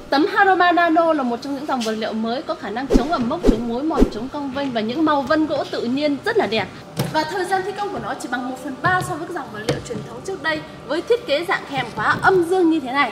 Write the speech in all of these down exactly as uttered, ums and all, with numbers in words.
Tấm Haroma Nano là một trong những dòng vật liệu mới có khả năng chống ẩm mốc, chống mối mọt, chống cong vênh và những màu vân gỗ tự nhiên rất là đẹp. Và thời gian thi công của nó chỉ bằng một phần ba so với dòng vật liệu truyền thống trước đây, với thiết kế dạng kèm khóa âm dương như thế này.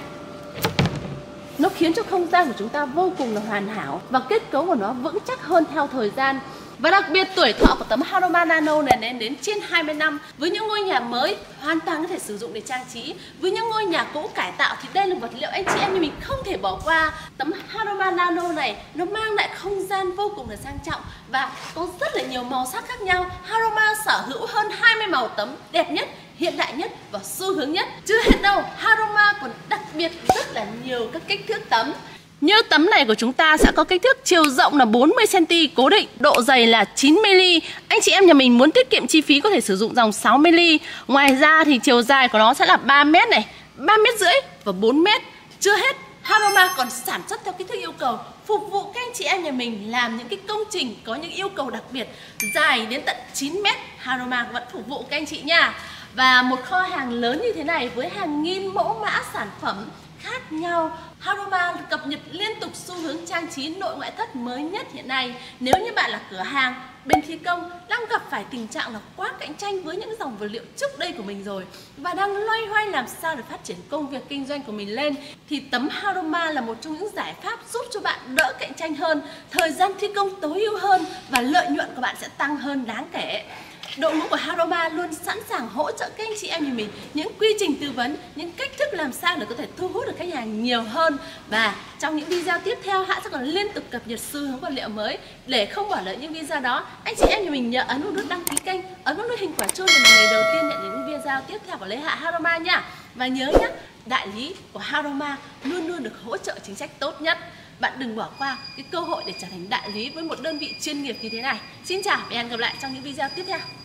Nó khiến cho không gian của chúng ta vô cùng là hoàn hảo và kết cấu của nó vững chắc hơn theo thời gian. Và đặc biệt tuổi thọ của tấm Haroma Nano này lên đến trên hai mươi năm. Với những ngôi nhà mới hoàn toàn có thể sử dụng để trang trí. Với những ngôi nhà cũ cải tạo thì đây là vật liệu anh chị em như mình không thể bỏ qua. Tấm Haroma Nano này nó mang lại không gian vô cùng là sang trọng và có rất là nhiều màu sắc khác nhau. Haroma sở hữu hơn hai mươi màu tấm đẹp nhất, hiện đại nhất và xu hướng nhất. Chưa hết đâu, Haroma còn đặc biệt rất là nhiều các kích thước tấm. Như tấm này của chúng ta sẽ có kích thước chiều rộng là bốn mươi xăng-ti-mét cố định, độ dày là chín mi-li-mét. Anh chị em nhà mình muốn tiết kiệm chi phí có thể sử dụng dòng sáu mi-li-mét. Ngoài ra thì chiều dài của nó sẽ là ba mét này, ba mét rưỡi và bốn mét. Chưa hết, Haroma còn sản xuất theo kích thước yêu cầu, phục vụ các anh chị em nhà mình làm những cái công trình có những yêu cầu đặc biệt, dài đến tận chín mét. Haroma vẫn phục vụ các anh chị nha. Và một kho hàng lớn như thế này với hàng nghìn mẫu mã sản phẩm khác nhau, Haroma cập nhật liên tục xu hướng trang trí nội ngoại thất mới nhất hiện nay. Nếu như bạn là cửa hàng, bên thi công đang gặp phải tình trạng là quá cạnh tranh với những dòng vật liệu trước đây của mình rồi và đang loay hoay làm sao để phát triển công việc kinh doanh của mình lên, thì tấm Haroma là một trong những giải pháp giúp cho bạn đỡ cạnh tranh hơn, thời gian thi công tối ưu hơn và lợi nhuận của bạn sẽ tăng hơn đáng kể. Đội ngũ của Haroma luôn sẵn sàng hỗ trợ các anh chị em như mình những quy trình tư vấn, những cách thức làm sao để có thể thu hút được khách hàng nhiều hơn. Và trong những video tiếp theo, Hạ sẽ còn liên tục cập nhật xu hướng vật liệu mới. Để không bỏ lỡ những video đó, anh chị em như mình nhớ ấn vào nút đăng ký kênh, ấn vào nút hình quả chuông để là người đầu tiên nhận những video tiếp theo của Lê Hạ Haroma nha. Và nhớ nhé, đại lý của Haroma luôn luôn được hỗ trợ chính sách tốt nhất. Bạn đừng bỏ qua cái cơ hội để trở thành đại lý với một đơn vị chuyên nghiệp như thế này. Xin chào và hẹn gặp lại trong những video tiếp theo.